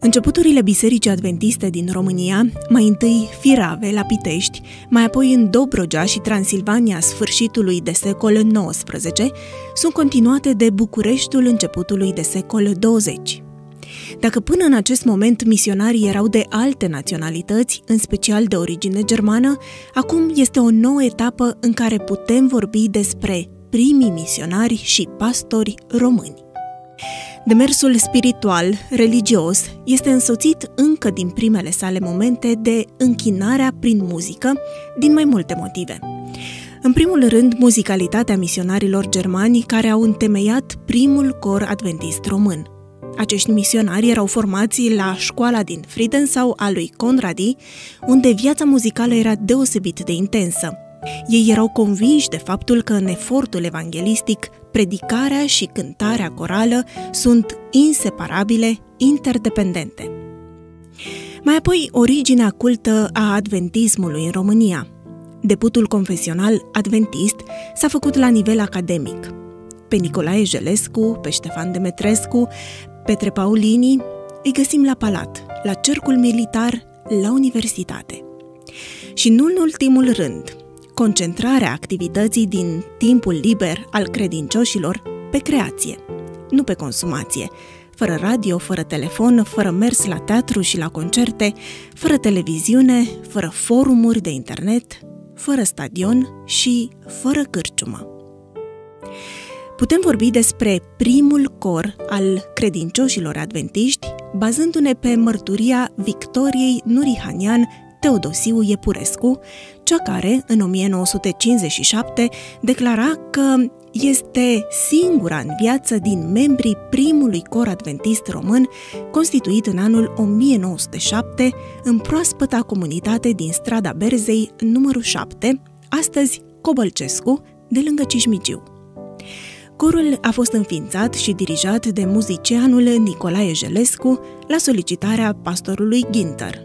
Începuturile Bisericii Adventiste din România, mai întâi firave la Pitești, mai apoi în Dobrogea și Transilvania sfârșitului de secol XIX, sunt continuate de Bucureștiul începutului de secol XX. Dacă până în acest moment misionarii erau de alte naționalități, în special de origine germană, acum este o nouă etapă în care putem vorbi despre primii misionari și pastori români. Demersul spiritual, religios, este însoțit încă din primele sale momente de închinarea prin muzică, din mai multe motive. În primul rând, muzicalitatea misionarilor germani care au întemeiat primul cor adventist român. Acești misionari erau formați la școala din Friedensau a lui Conradi, unde viața muzicală era deosebit de intensă. Ei erau convinși de faptul că în efortul evanghelistic, predicarea și cântarea corală sunt inseparabile, interdependente. Mai apoi, originea cultă a adventismului în România. Debutul confesional adventist s-a făcut la nivel academic. Pe Nicolae Jelescu, pe Ștefan Demetrescu, Petre Paulini îi găsim la palat, la cercul militar, la universitate. Și nu în ultimul rând, concentrarea activității din timpul liber al credincioșilor pe creație, nu pe consumație, fără radio, fără telefon, fără mers la teatru și la concerte, fără televiziune, fără forumuri de internet, fără stadion și fără cârciumă. Putem vorbi despre primul cor al credincioșilor adventiști, bazându-ne pe mărturia Victoriei Nurihanian Teodosiu Iepurescu, cea care, în 1957, declara că este singura în viață din membrii primului cor adventist român, constituit în anul 1907, în proaspăta comunitate din strada Berzei, numărul 7, astăzi Cobălcescu, de lângă Cismigiu. Corul a fost înființat și dirijat de muzicianul Nicolae Jelescu la solicitarea pastorului Ginter.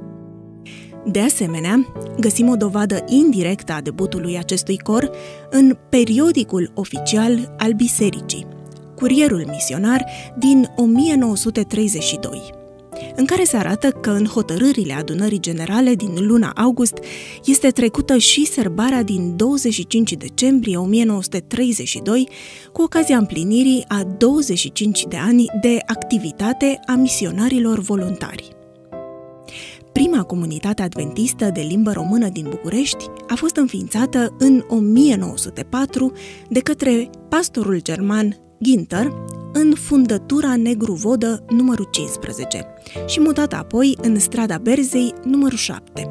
De asemenea, găsim o dovadă indirectă a debutului acestui cor în periodicul oficial al bisericii, Curierul Misionar din 1932, în care se arată că în hotărârile adunării generale din luna august este trecută și sărbarea din 25 decembrie 1932 cu ocazia împlinirii a 25 de ani de activitate a misionarilor voluntari. Prima comunitate adventistă de limbă română din București a fost înființată în 1904 de către pastorul german Ginter în fundătura Negru Vodă numărul 15 și mutată apoi în strada Berzei numărul 7.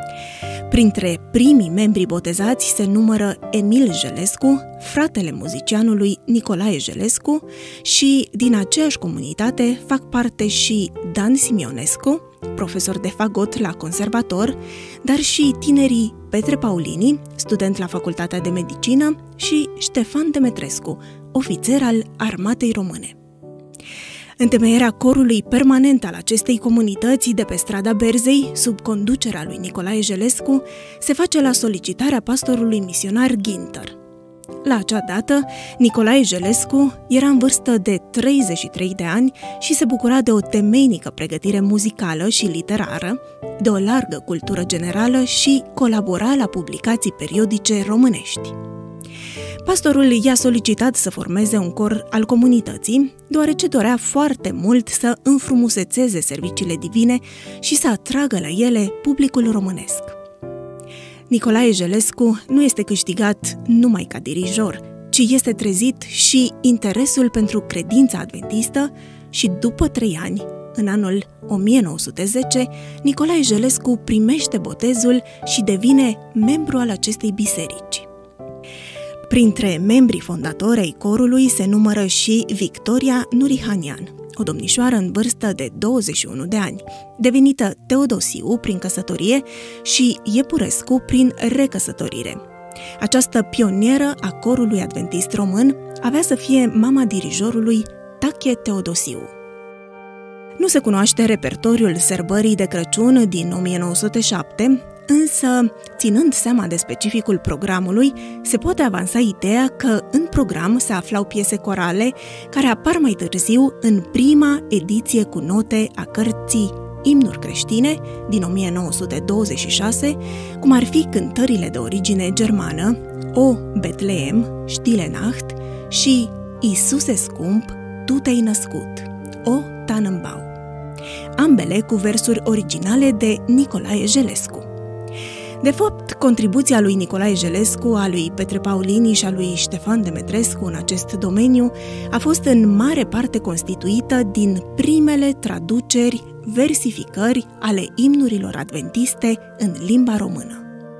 Printre primii membri botezați se numără Emil Jelescu, fratele muzicianului Nicolae Jelescu, și din aceeași comunitate fac parte și Dan Simionescu, profesor de fagot la conservator, dar și tinerii Petre Paulini, student la Facultatea de Medicină, și Ștefan Demetrescu, ofițer al Armatei Române. Întemeierea corului permanent al acestei comunități de pe strada Berzei, sub conducerea lui Nicolae Jelescu, se face la solicitarea pastorului misionar Ginter. La acea dată, Nicolae Jelescu era în vârstă de 33 de ani și se bucura de o temeinică pregătire muzicală și literară, de o largă cultură generală și colabora la publicații periodice românești. Pastorul i-a solicitat să formeze un cor al comunității, deoarece dorea foarte mult să înfrumusețeze serviciile divine și să atragă la ele publicul românesc. Nicolae Jelescu nu este câștigat numai ca dirijor, ci este trezit și interesul pentru credința adventistă și după 3 ani, în anul 1910, Nicolae Jelescu primește botezul și devine membru al acestei biserici. Printre membrii fondatori ai corului se numără și Victoria Nurihanian, o domnișoară în vârstă de 21 de ani, devenită Teodosiu prin căsătorie și Iepurescu prin recăsătorire. Această pionieră a corului adventist român avea să fie mama dirijorului Tache Teodosiu. Nu se cunoaște repertoriul sărbării de Crăciun din 1907, însă, ținând seama de specificul programului, se poate avansa ideea că în program se aflau piese corale care apar mai târziu în prima ediție cu note a cărții Imnuri creștine din 1926, cum ar fi cântările de origine germană O Betleem, Stille Nacht și Iisuse scump, Tu te-ai născut, O Tannenbaum, ambele cu versuri originale de Nicolae Jelescu. De fapt, contribuția lui Nicolae Jelescu, a lui Petre Paulini și a lui Ștefan Demetrescu în acest domeniu a fost în mare parte constituită din primele traduceri, versificări ale imnurilor adventiste în limba română.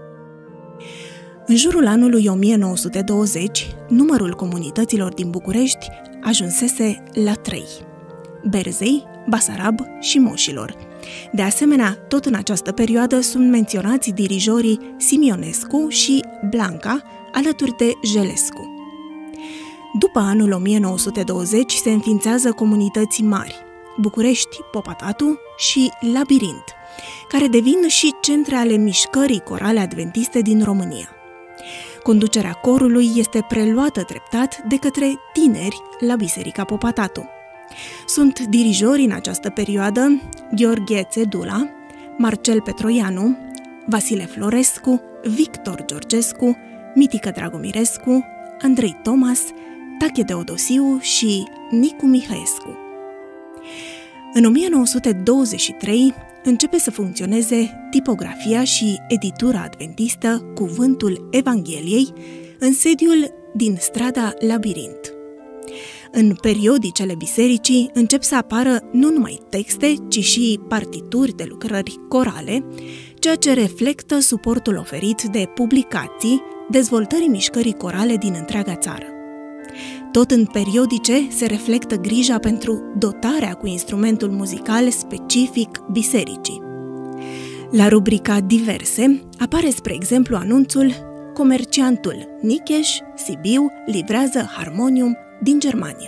În jurul anului 1920, numărul comunităților din București ajunsese la 3: Berzei, Basarab și Moșilor. De asemenea, tot în această perioadă sunt menționați dirijorii Simionescu și Blanca, alături de Jelescu. După anul 1920 se înființează comunități mari, București, Popatatu și Labirint, care devin și centre ale mișcării corale adventiste din România. Conducerea corului este preluată treptat de către tineri la Biserica Popatatu. Sunt dirijori în această perioadă Gheorghe Țedula, Marcel Petroianu, Vasile Florescu, Victor Georgescu, Mitică Dragomirescu, Andrei Thomas, Tache Teodosiu și Nicu Mihaescu. În 1923 începe să funcționeze tipografia și editura adventistă Cuvântul Evangheliei în sediul din strada Labirint. În periodicele bisericii încep să apară nu numai texte, ci și partituri de lucrări corale, ceea ce reflectă suportul oferit de publicații dezvoltării mișcării corale din întreaga țară. Tot în periodice se reflectă grija pentru dotarea cu instrumentul muzical specific bisericii. La rubrica Diverse apare, spre exemplu, anunțul Comerciantul Nicheș, Sibiu, livrează harmonium din Germania.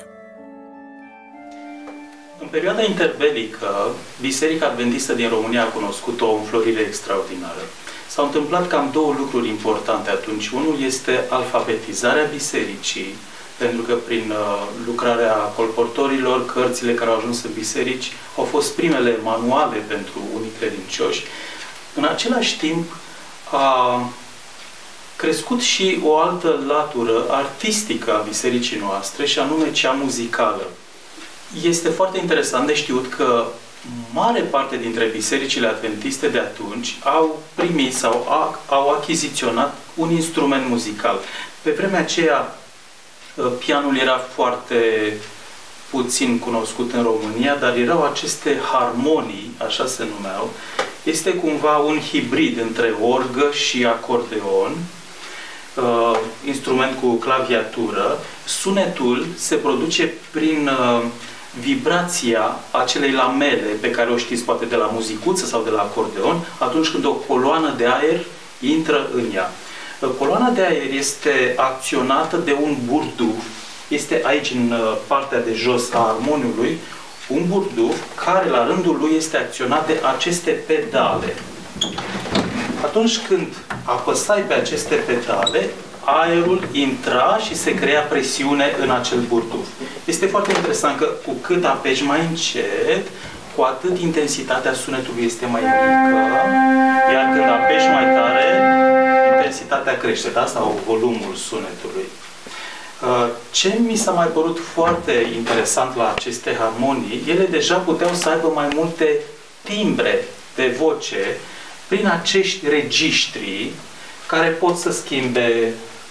În perioada interbelică, Biserica Adventistă din România a cunoscut o înflorire extraordinară. S-au întâmplat cam două lucruri importante atunci. Unul este alfabetizarea bisericii, pentru că prin lucrarea colportorilor, cărțile care au ajuns în biserici au fost primele manuale pentru unii credincioși. În același timp a crescut și o altă latură artistică a bisericii noastre, și anume cea muzicală. Este foarte interesant de știut că mare parte dintre bisericile adventiste de atunci au primit sau au achiziționat un instrument muzical. Pe vremea aceea, pianul era foarte puțin cunoscut în România, dar erau aceste harmonii, așa se numeau. Este cumva un hibrid între orgă și acordeon, instrument cu claviatură. Sunetul se produce prin vibrația acelei lamele pe care o știți poate de la muzicuță sau de la acordeon, atunci când o coloană de aer intră în ea. Coloana de aer este acționată de un burduf. Este aici, în partea de jos a armoniului, un burduf care la rândul lui este acționat de aceste pedale. Atunci când apăsai pe aceste pedale, aerul intra și se crea presiune în acel burduf. Este foarte interesant că cu cât apeși mai încet, cu atât intensitatea sunetului este mai mică, iar când apeși mai tare, intensitatea crește, da? Sau volumul sunetului. Ce mi s-a mai părut foarte interesant la aceste harmonii, ele deja puteau să aibă mai multe timbre de voce prin acești regiștri care pot să schimbe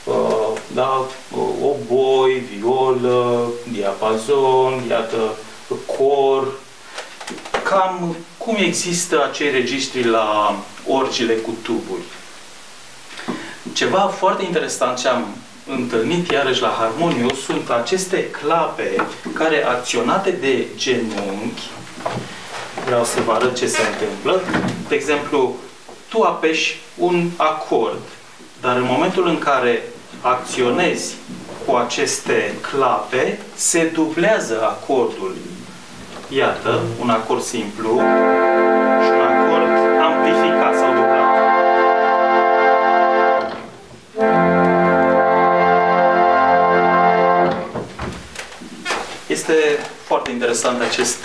oboi, violă, diapazon, iată, cor, cam cum există acei regiștri la orgile cu tuburi. Ceva foarte interesant ce am întâlnit iarăși la harmoniu sunt aceste clape care, acționate de genunchi, vreau să vă arăt ce se întâmplă. De exemplu, tu apeși un acord, dar în momentul în care acționezi cu aceste clape, se dublează acordul. Iată, un acord simplu și un acord amplificat sau dublat. Este foarte interesant acest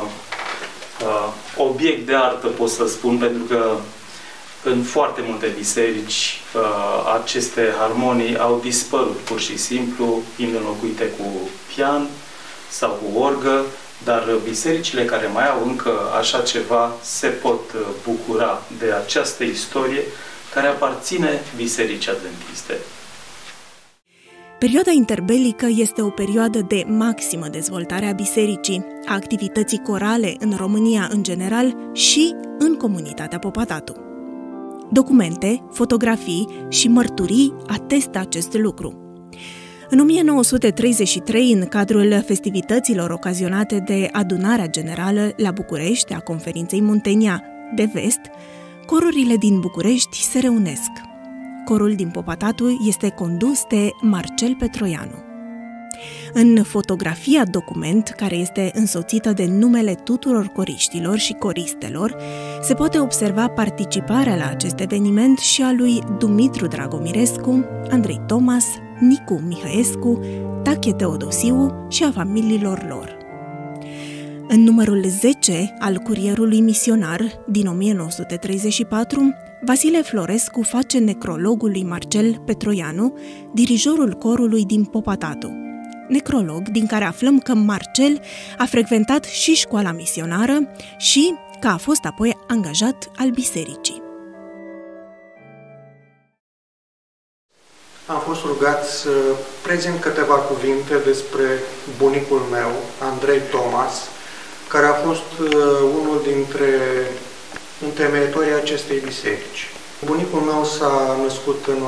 obiect de artă, pot să spun, pentru că în foarte multe biserici aceste harmonii au dispărut pur și simplu, fiind înlocuite cu pian sau cu orgă, dar bisericile care mai au încă așa ceva se pot bucura de această istorie care aparține Bisericii Adventiste. Perioada interbelică este o perioadă de maximă dezvoltare a bisericii, a activității corale în România în general și în comunitatea Popatatu. Documente, fotografii și mărturii atestă acest lucru. În 1933, în cadrul festivităților ocazionate de Adunarea Generală la București a Conferinței Muntenia de Vest, corurile din București se reunesc. Corul din Popatatu este condus de Marcel Petroianu. În fotografia document, care este însoțită de numele tuturor coriștilor și coristelor, se poate observa participarea la acest eveniment și a lui Dumitru Dragomirescu, Andrei Tomas, Nicu Mihăescu, Tache Teodosiu și a familiilor lor. În numărul 10 al Curierului Misionar din 1934, Vasile Florescu face necrologul lui Marcel Petroianu, dirijorul corului din Popatatu. Necrolog din care aflăm că Marcel a frecventat și școala misionară și că a fost apoi angajat al bisericii. Am fost rugat să prezint câteva cuvinte despre bunicul meu, Andrei Tomas, care a fost unul dintre întemeitorii acestei biserici. Bunicul meu s-a născut în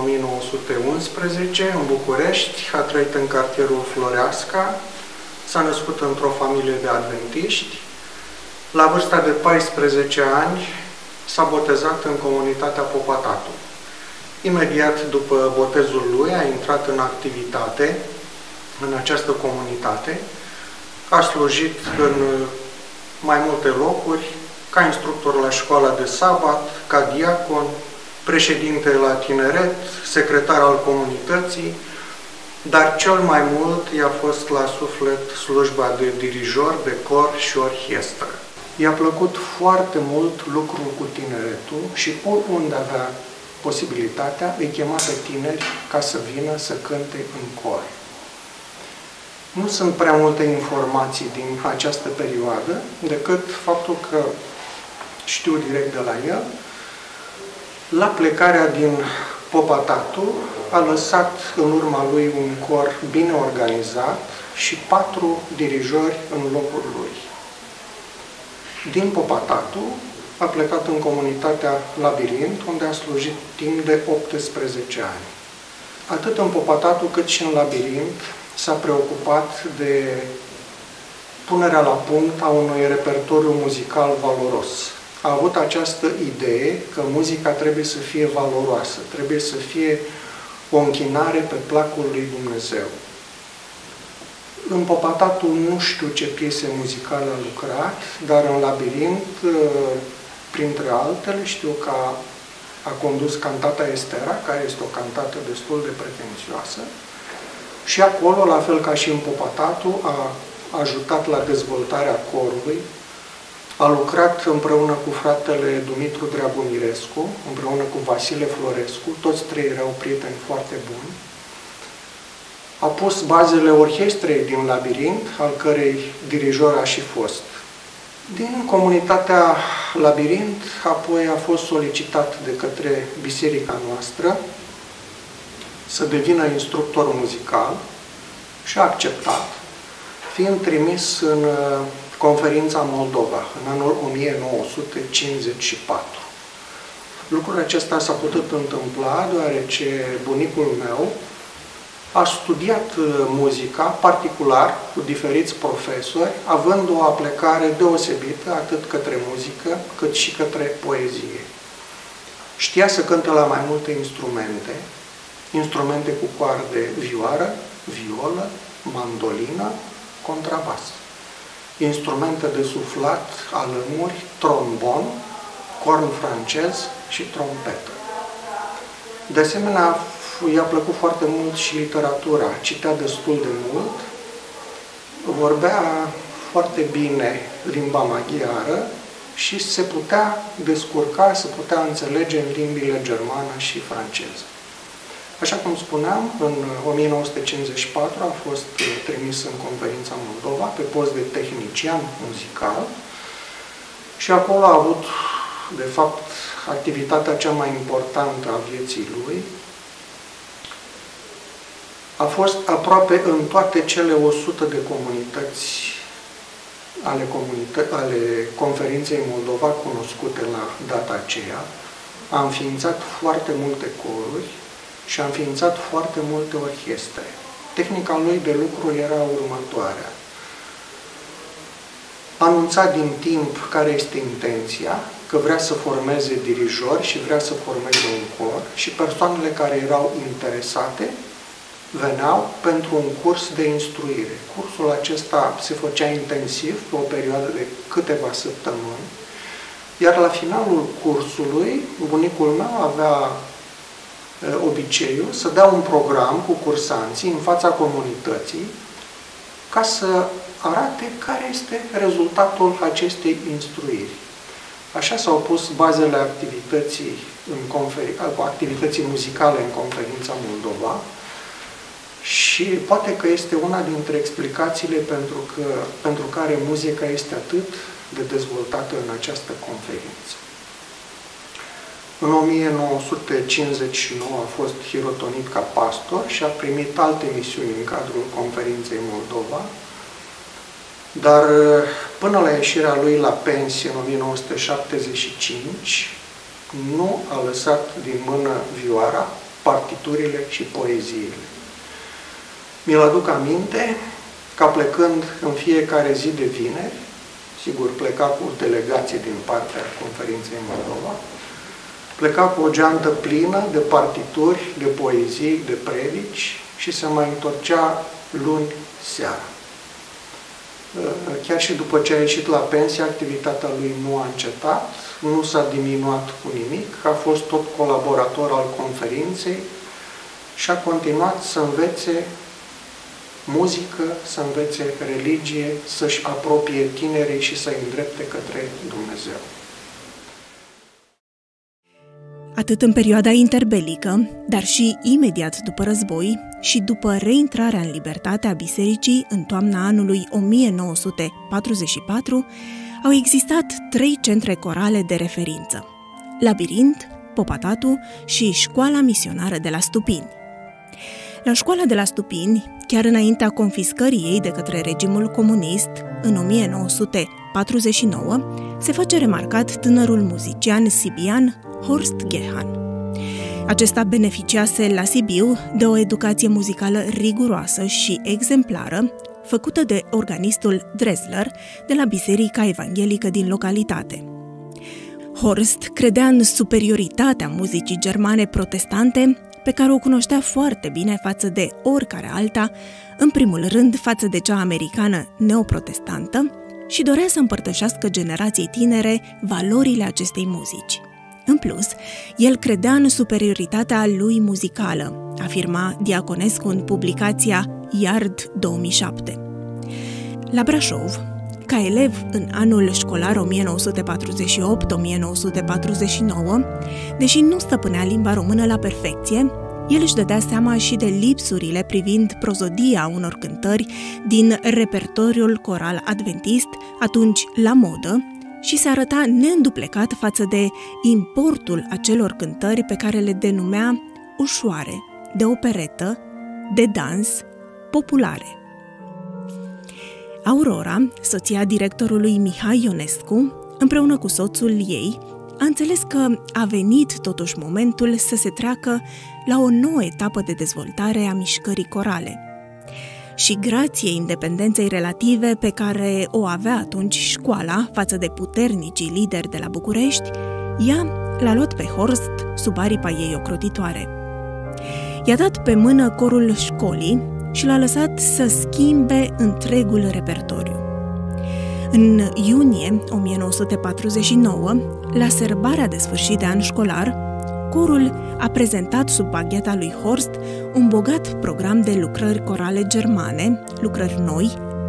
1911 în București, a trăit în cartierul Floreasca, s-a născut într-o familie de adventiști. La vârsta de 14 ani s-a botezat în comunitatea Popatatu. Imediat după botezul lui a intrat în activitate în această comunitate, a slujit în mai multe locuri, ca instructor la școala de sabat, ca diacon, președinte la tineret, secretar al comunității, dar cel mai mult i-a fost la suflet slujba de dirijor, de cor și orchestră. I-a plăcut foarte mult lucrul cu tineretul și oriunde avea posibilitatea, îi chema pe tineri ca să vină să cânte în cor. Nu sunt prea multe informații din această perioadă, decât faptul că știu direct de la el, la plecarea din Popatatu a lăsat în urma lui un cor bine organizat și 4 dirijori în locul lui. Din Popatatu a plecat în comunitatea Labirint, unde a slujit timp de 18 ani. Atât în Popatatu cât și în Labirint s-a preocupat de punerea la punct a unui repertoriu muzical valoros. A avut această idee că muzica trebuie să fie valoroasă, trebuie să fie o închinare pe placul lui Dumnezeu. În Popatatu nu știu ce piese muzicale a lucrat, dar în Labirint, printre altele, știu că a condus cantata Estera, care este o cantată destul de pretențioasă, și acolo, la fel ca și în Popatatu, a ajutat la dezvoltarea corului, a lucrat împreună cu fratele Dumitru Dragomirescu, împreună cu Vasile Florescu, toți trei erau prieteni foarte buni. A pus bazele orchestrei din Labirint, al cărei dirijor a și fost. Din comunitatea Labirint, apoi a fost solicitat de către biserica noastră să devină instructor muzical și a acceptat, fiind trimis în Conferința Moldova, în anul 1954. Lucrul acesta s-a putut întâmpla deoarece bunicul meu a studiat muzica particular cu diferiți profesori, având o aplecare deosebită atât către muzică cât și către poezie. Știa să cânte la mai multe instrumente cu coarde vioară, violă, mandolină, contrabas, instrumente de suflat, alămuri, trombon, corn francez și trompetă. De asemenea, i-a plăcut foarte mult și literatura, citea destul de mult, vorbea foarte bine limba maghiară și se putea descurca, se putea înțelege în limbile germană și franceză. Așa cum spuneam, în 1954 a fost trimis în Conferința Moldova pe post de tehnician muzical și acolo a avut, de fapt, activitatea cea mai importantă a vieții lui. A fost aproape în toate cele 100 de comunități ale Conferinței Moldova cunoscute la data aceea. A înființat foarte multe coruri și a înființat foarte multe orchestre. Tehnica lui de lucru era următoarea. Anunța din timp care este intenția, că vrea să formeze dirijori și vrea să formeze un cor și persoanele care erau interesate veneau pentru un curs de instruire. Cursul acesta se făcea intensiv pe o perioadă de câteva săptămâni, iar la finalul cursului, bunicul meu avea obiceiul să dea un program cu cursanții în fața comunității ca să arate care este rezultatul acestei instruiri. Așa s-au pus bazele activității muzicale în Conferința Moldova și poate că este una dintre explicațiile pentru care muzica este atât de dezvoltată în această conferință. În 1959 a fost hirotonit ca pastor și a primit alte misiuni în cadrul Conferinței Moldova, dar până la ieșirea lui la pensie în 1975 nu a lăsat din mână vioara, partiturile și poeziile. Mi-l aduc aminte ca plecând în fiecare zi de vineri, sigur pleca cu delegație din partea Conferinței Moldova, pleca cu o geantă plină de partituri, de poezii, de predici și se mai întorcea luni seara. Chiar și după ce a ieșit la pensie, activitatea lui nu a încetat, nu s-a diminuat cu nimic, a fost tot colaborator al conferinței și a continuat să învețe muzică, să învețe religie, să-și apropie tinerii și să-i îndrepte către Dumnezeu. Atât în perioada interbelică, dar și imediat după război și după reintrarea în libertate a bisericii în toamna anului 1944, au existat 3 centre corale de referință: Labirint, Popatatu și Școala Misionară de la Stupini. La școala de la Stupini, chiar înaintea confiscării ei de către regimul comunist, în 1949, se face remarcat tânărul muzician sibian Horst Gehan. Acesta beneficiase la Sibiu de o educație muzicală riguroasă și exemplară, făcută de organistul Drezler de la Biserica Evanghelică din localitate. Horst credea în superioritatea muzicii germane protestante, pe care o cunoștea foarte bine față de oricare alta, în primul rând față de cea americană neoprotestantă, și dorea să împărtășească generației tinere valorile acestei muzici. În plus, el credea în superioritatea lui muzicală, afirma Diaconescu în publicația Yard 2007. La Brașov, ca elev în anul școlar 1948-1949, deși nu stăpânea limba română la perfecție, el își dădea seama și de lipsurile privind prozodia unor cântări din repertoriul coral adventist, atunci la modă, și se arăta neînduplecat față de importul acelor cântări pe care le denumea ușoare, de operetă, de dans, populare. Aurora, soția directorului Mihai Ionescu, împreună cu soțul ei, a înțeles că a venit totuși momentul să se treacă la o nouă etapă de dezvoltare a mișcării corale. Și grație independenței relative pe care o avea atunci școala față de puternicii lideri de la București, ea l-a luat pe Horst sub aripa ei ocrotitoare. I-a dat pe mână corul școlii și l-a lăsat să schimbe întregul repertoriu. În iunie 1949, la sărbarea de sfârșit de an școlar, corul a prezentat sub bagheta lui Horst un bogat program de lucrări corale germane, lucrări noi,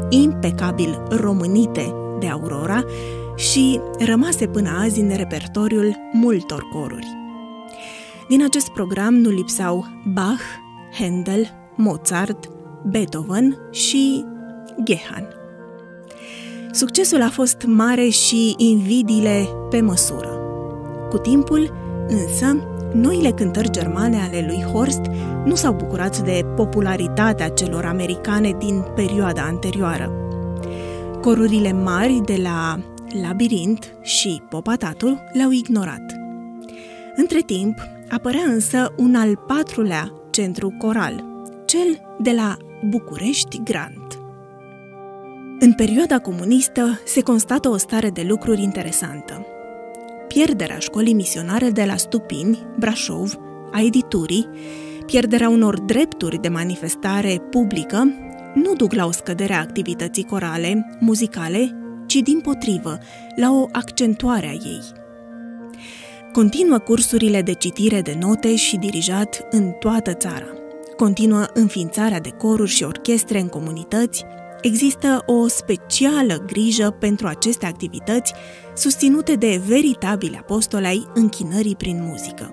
impecabil românite de Aurora și rămase până azi în repertoriul multor coruri. Din acest program nu lipsau Bach, Handel, Mozart, Beethoven și Gehan. Succesul a fost mare și invidiile pe măsură. Cu timpul, însă, noile cântări germane ale lui Horst nu s-au bucurat de popularitatea celor americane din perioada anterioară. Corurile mari de la Labirint și Popatatul le-au ignorat. Între timp, apărea însă un al patrulea centru coral, cel de la București Grand. În perioada comunistă se constată o stare de lucruri interesantă. Pierderea școlii misionare de la Stupini, Brașov, a editurii, pierderea unor drepturi de manifestare publică, nu duc la o scădere a activității corale, muzicale, ci dimpotrivă, la o accentuare a ei. Continuă cursurile de citire de note și dirijat în toată țara. Continuă înființarea de coruri și orchestre în comunități. Există o specială grijă pentru aceste activități, susținute de veritabili apostoli ai închinării prin muzică.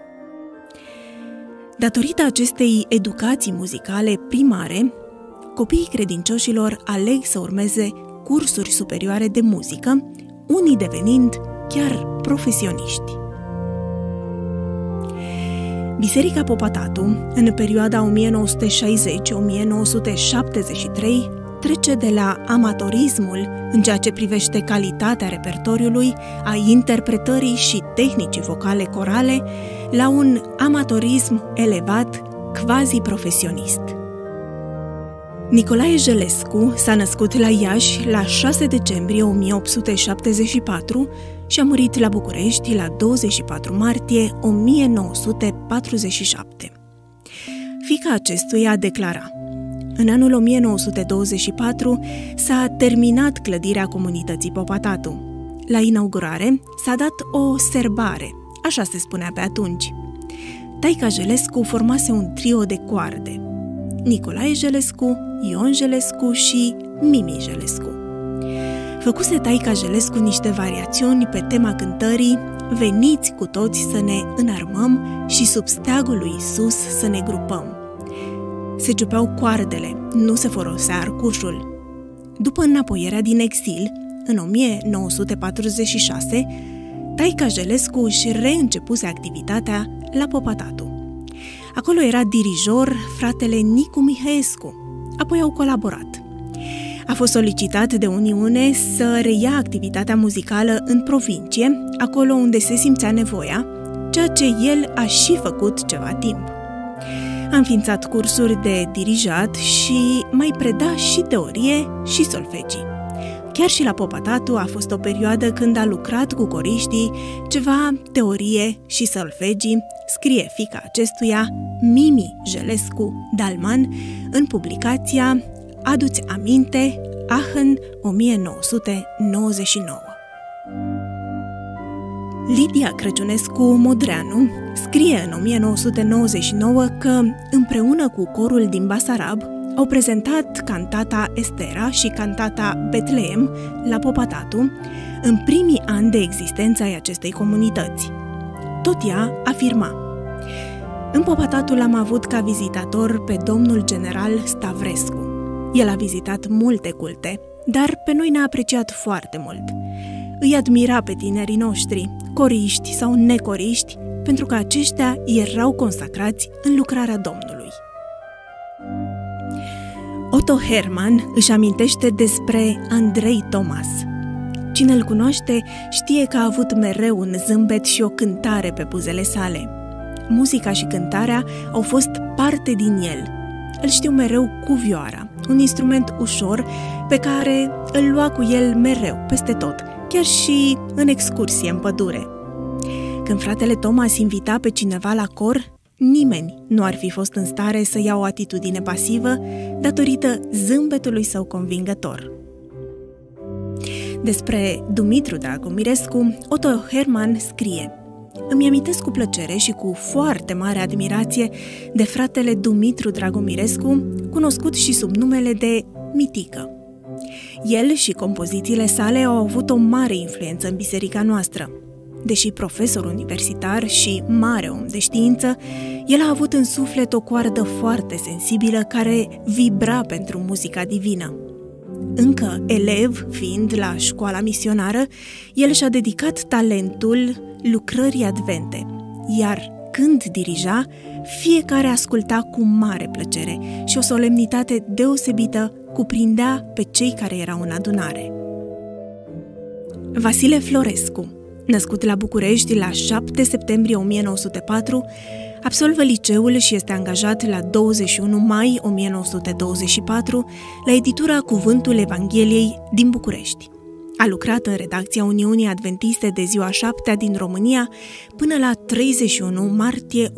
Datorită acestei educații muzicale primare, copiii credincioșilor aleg să urmeze cursuri superioare de muzică, unii devenind chiar profesioniști. Biserica Popatatu, în perioada 1960-1973, trece de la amatorismul în ceea ce privește calitatea repertoriului, a interpretării și tehnicii vocale corale, la un amatorism elevat, quasi-profesionist. Nicolae Jelescu s-a născut la Iași la 6 decembrie 1874 și a murit la București la 24 martie 1947. Fiica acestuia declara: în anul 1924 s-a terminat clădirea comunității Popatatu. La inaugurare s-a dat o serbare, așa se spunea pe atunci. Taica Jelescu formase un trio de coarde: Nicolae Jelescu, Ion Jelescu și Mimi Jelescu. Făcuse taica Jelescu niște variațiuni pe tema cântării Veniți cu toți să ne înarmăm și sub steagul lui Iisus să ne grupăm. Se ciupeau coardele, nu se folosea arcușul. După înapoierea din exil, în 1946, taica Jelescu își reîncepuse activitatea la Popatatu. Acolo era dirijor fratele Nicu Mihaescu, apoi au colaborat. A fost solicitat de Uniune să reia activitatea muzicală în provincie, acolo unde se simțea nevoia, ceea ce el a și făcut ceva timp. A înființat cursuri de dirijat și mai preda și teorie și solfegii. Chiar și la Popatatu a fost o perioadă când a lucrat cu coriștii, ceva teorie și solfegii, scrie fiica acestuia, Mimi Jelescu Dalman, în publicația Adu-ți aminte, Aachen, 1999. Lidia Crăciunescu Modreanu scrie în 1999 că, împreună cu corul din Basarab, au prezentat cantata Estera și cantata Betleem la Popatatu în primii ani de existență ai acestei comunități. Tot ea afirma: în Popatatu l-am avut ca vizitator pe domnul general Stavrescu. El a vizitat multe culte, dar pe noi ne-a apreciat foarte mult. Îi admira pe tinerii noștri, coriști sau necoriști, pentru că aceștia erau consacrați în lucrarea Domnului. Otto Hermann își amintește despre Andrei Thomas. Cine îl cunoaște știe că a avut mereu un zâmbet și o cântare pe buzele sale. Muzica și cântarea au fost parte din el. Îl știu mereu cu vioara, un instrument ușor pe care îl lua cu el mereu, peste tot, chiar și în excursie în pădure. Când fratele Thomas invita pe cineva la cor, nimeni nu ar fi fost în stare să ia o atitudine pasivă datorită zâmbetului său convingător. Despre Dumitru Dragomirescu, Otto Hermann scrie: îmi amintesc cu plăcere și cu foarte mare admirație de fratele Dumitru Dragomirescu, cunoscut și sub numele de Mitică. El și compozițiile sale au avut o mare influență în biserica noastră. Deși profesor universitar și mare om de știință, el a avut în suflet o coardă foarte sensibilă care vibra pentru muzica divină. Încă elev, fiind la școala misionară, el și-a dedicat talentul lucrării advente, iar când dirija, fiecare asculta cu mare plăcere și o solemnitate deosebită cuprindea pe cei care erau în adunare. Vasile Florescu, născut la București la 7 septembrie 1904, absolvă liceul și este angajat la 21 mai 1924 la editura Cuvântul Evangheliei din București. A lucrat în redacția Uniunii Adventiste de ziua 7-a din România până la 31 martie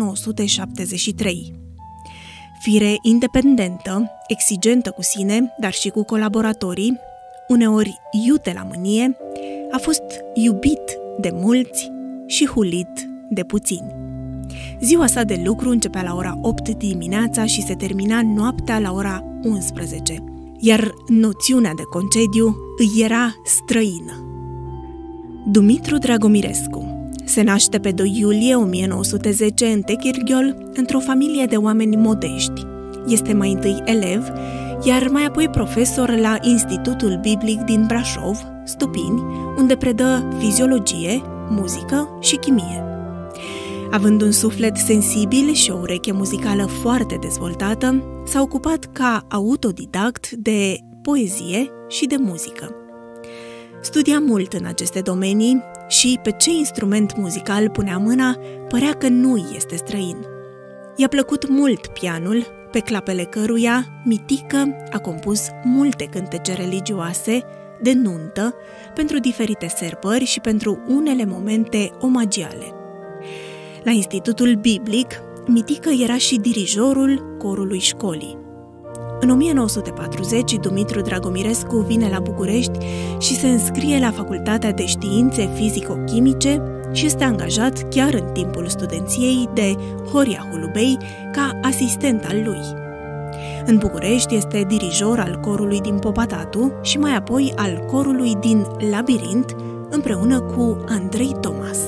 1973. Fire independentă, exigentă cu sine, dar și cu colaboratorii, uneori iute la mânie, a fost iubit de mulți și hulit de puțini. Ziua sa de lucru începea la ora 8 dimineața și se termina noaptea la ora 11, iar noțiunea de concediu îi era străină. Dumitru Dragomirescu se naște pe 2 iulie 1910 în Techirghiol, într-o familie de oameni modești. Este mai întâi elev, iar mai apoi profesor la Institutul Biblic din Brașov, Stupini, unde predă fiziologie, muzică și chimie. Având un suflet sensibil și o ureche muzicală foarte dezvoltată, s-a ocupat ca autodidact de poezie și de muzică. Studia mult în aceste domenii și pe ce instrument muzical punea mâna, părea că nu îi este străin. I-a plăcut mult pianul, pe clapele căruia Mitică a compus multe cântece religioase, de nuntă, pentru diferite sărbări și pentru unele momente omagiale. La Institutul Biblic, Mitică era și dirijorul corului școlii. În 1940, Dumitru Dragomirescu vine la București și se înscrie la Facultatea de Științe Fizico-Chimice și este angajat chiar în timpul studenției de Horia Hulubei ca asistent al lui. În București este dirijor al corului din Popatatu și mai apoi al corului din Labirint, împreună cu Andrei Thomas.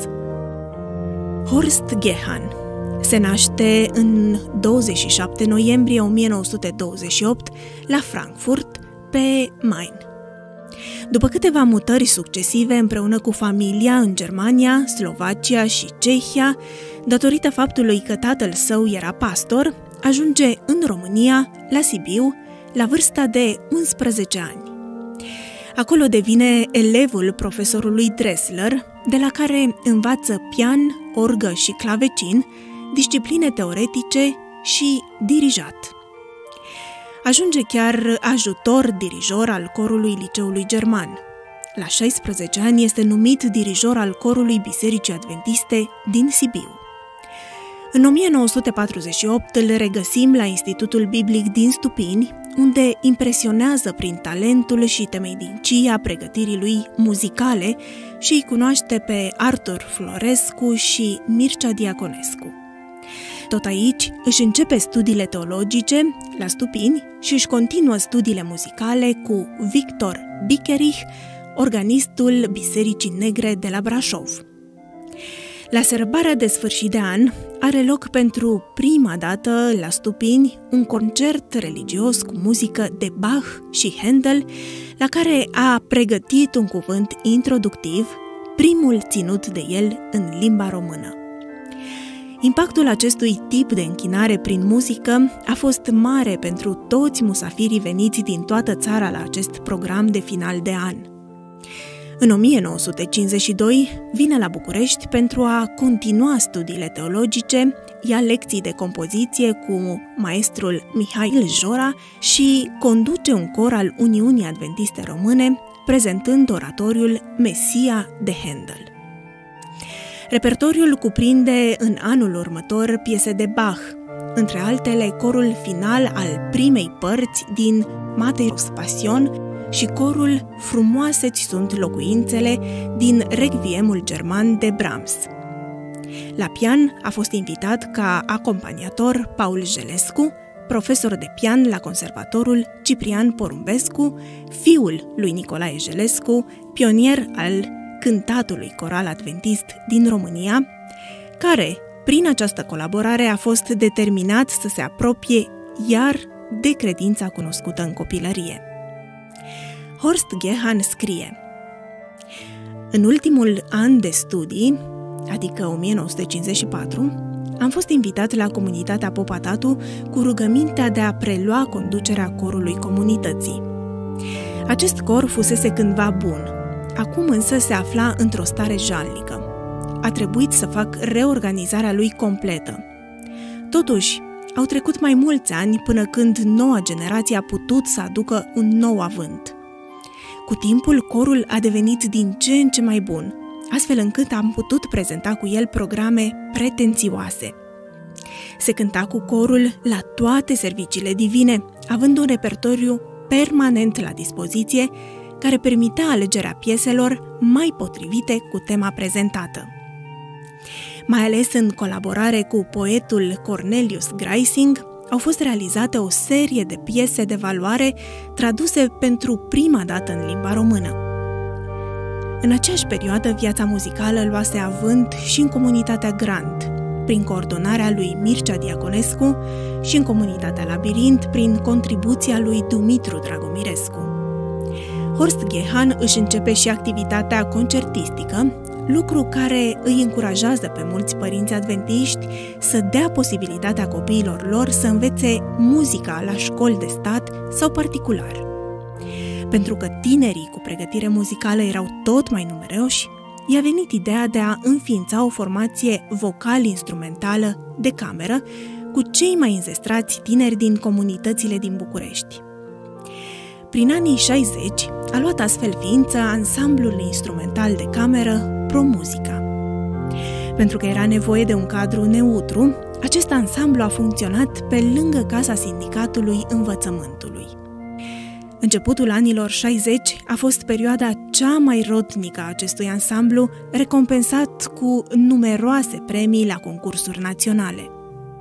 Horst Gehan se naște în 27 noiembrie 1928 la Frankfurt pe Main. După câteva mutări succesive împreună cu familia în Germania, Slovacia și Cehia, datorită faptului că tatăl său era pastor, ajunge în România, la Sibiu, la vârsta de 11 ani. Acolo devine elevul profesorului Dressler, de la care învață pian, orgă și clavecin, discipline teoretice și dirijat. Ajunge chiar ajutor dirijor al corului liceului german. La 16 ani este numit dirijor al corului Bisericii Adventiste din Sibiu. În 1948 îl regăsim la Institutul Biblic din Stupini, unde impresionează prin talentul și temeinicia pregătirii lui muzicale și îi cunoaște pe Artur Florescu și Mircea Diaconescu. Tot aici își începe studiile teologice la Stupini și își continuă studiile muzicale cu Victor Bicherich, organistul Bisericii Negre de la Brașov. La sărbarea de sfârșit de an are loc pentru prima dată la Stupini un concert religios cu muzică de Bach și Handel, la care a pregătit un cuvânt introductiv, primul ținut de el în limba română. Impactul acestui tip de închinare prin muzică a fost mare pentru toți musafirii veniți din toată țara la acest program de final de an. În 1952 vine la București pentru a continua studiile teologice, ia lecții de compoziție cu maestrul Mihail Jora și conduce un cor al Uniunii Adventiste Române, prezentând oratoriul Mesia de Handel. Repertoriul cuprinde în anul următor piese de Bach, între altele corul final al primei părți din Matthäus Passion și corul Frumoase-ți sunt locuințele din Requiemul german de Brahms. La pian a fost invitat ca acompaniator Paul Gelescu, profesor de pian la Conservatorul Ciprian Porumbescu, fiul lui Nicolae Jelescu, pionier al cântatului coral adventist din România, care, prin această colaborare, a fost determinat să se apropie iar de credința cunoscută în copilărie. Horst Gehan scrie: în ultimul an de studii, adică 1954, am fost invitat la comunitatea Popa Tatu cu rugămintea de a prelua conducerea corului comunității. Acest cor fusese cândva bun, acum însă se afla într-o stare jalnică. A trebuit să fac reorganizarea lui completă. Totuși, au trecut mai mulți ani până când noua generație a putut să aducă un nou avânt. Cu timpul, corul a devenit din ce în ce mai bun, astfel încât am putut prezenta cu el programe pretențioase. Se cânta cu corul la toate serviciile divine, având un repertoriu permanent la dispoziție, care permitea alegerea pieselor mai potrivite cu tema prezentată. Mai ales în colaborare cu poetul Cornelius Greising, au fost realizate o serie de piese de valoare traduse pentru prima dată în limba română. În aceeași perioadă, viața muzicală luase avânt și în comunitatea Grant, prin coordonarea lui Mircea Diaconescu, și în comunitatea Labirint, prin contribuția lui Dumitru Dragomirescu. Horst Gehan își începe și activitatea concertistică, lucru care îi încurajează pe mulți părinți adventiști să dea posibilitatea copiilor lor să învețe muzica la școli de stat sau particular. Pentru că tinerii cu pregătire muzicală erau tot mai numeroși, i-a venit ideea de a înființa o formație vocal-instrumentală de cameră cu cei mai înzestrați tineri din comunitățile din București. Prin anii 60 a luat astfel ființă ansamblul instrumental de cameră ProMuzica. Pentru că era nevoie de un cadru neutru, acest ansamblu a funcționat pe lângă Casa Sindicatului Învățământului. Începutul anilor 60 a fost perioada cea mai rodnică a acestui ansamblu, recompensat cu numeroase premii la concursuri naționale.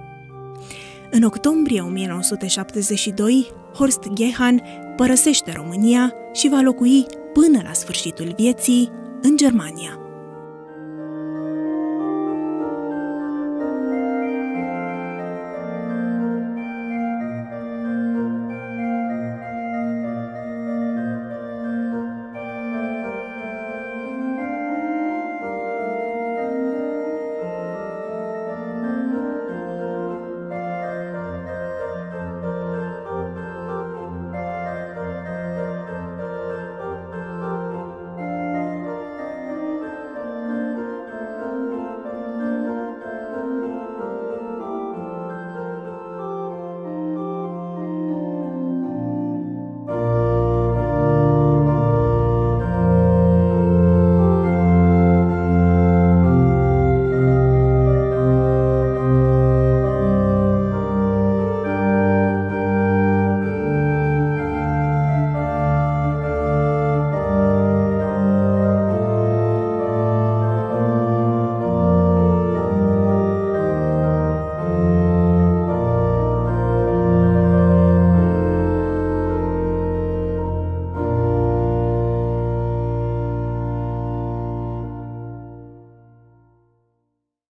În octombrie 1972, Horst Gehan părăsește România și va locui până la sfârșitul vieții în Germania.